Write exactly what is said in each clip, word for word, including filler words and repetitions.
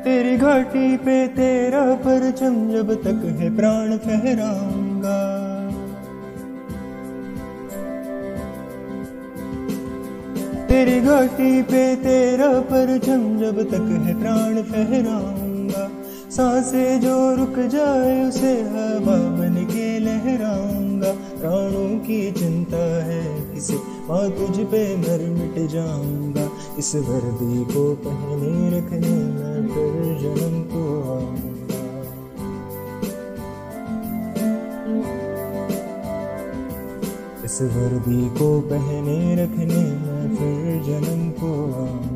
तेरी घाटी पे तेरा परचम जब तक है प्राण फहराऊंगा। तेरी घाटी पे तेरा परचम जब तक है प्राण फहराऊंगा। सांसें जो रुक जाए उसे हवा बन के लहराऊंगा। प्राणों की चिंता है किसे, माँ तुझ पे मर मिट जाऊंगा। इस वर्दी को पहने रखने मैं फिर जन्म को आऊंगा। इस वर्दी को पहने रखने मैं फिर जन्म को आऊंगा।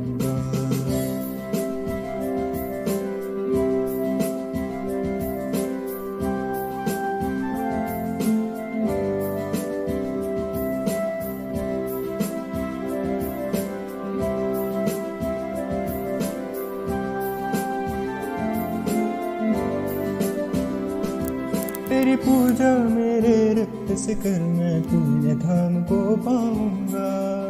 तेरी पूजा मेरे रक्त से कर मैं पुण्य धाम को पाऊंगा।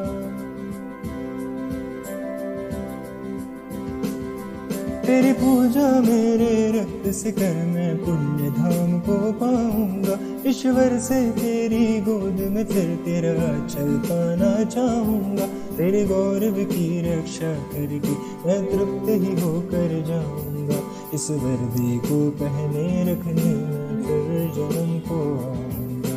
तेरी पूजा मेरे रक्त से कर मैं पुण्य धाम को पाऊंगा। ईश्वर से तेरी गोद में फिर तेरा चल पाना चाहूंगा। तेरे गौरव की रक्षा करके मैं तृप्त ही होकर जाऊंगा। इस वर्दी को पहने रखने में फिर जन्म को आऊंगा।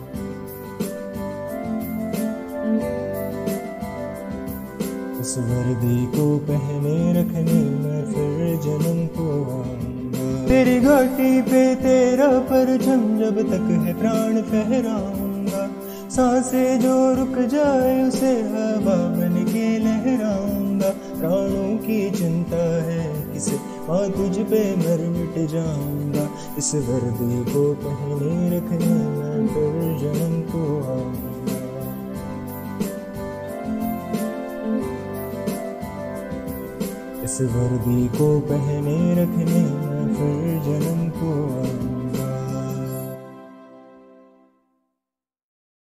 इस वर्दी को पहने रखने में फिर जन्म को आऊंगा। तेरी घाटी पे तेरा परचम जब तक है प्राण फहराऊंगा। सांसें जो रुक जाए उसे हवा बन के लहराऊंगा। प्राणों की चिंता है किसे, माँ तुझ पे मर मिट जाऊंगा। इस वर्दी को पहने रखने मैं फिर जन्म को आऊंगा। इस वर्दी को पहने रखने मैं फिर जन्म को आऊंगा।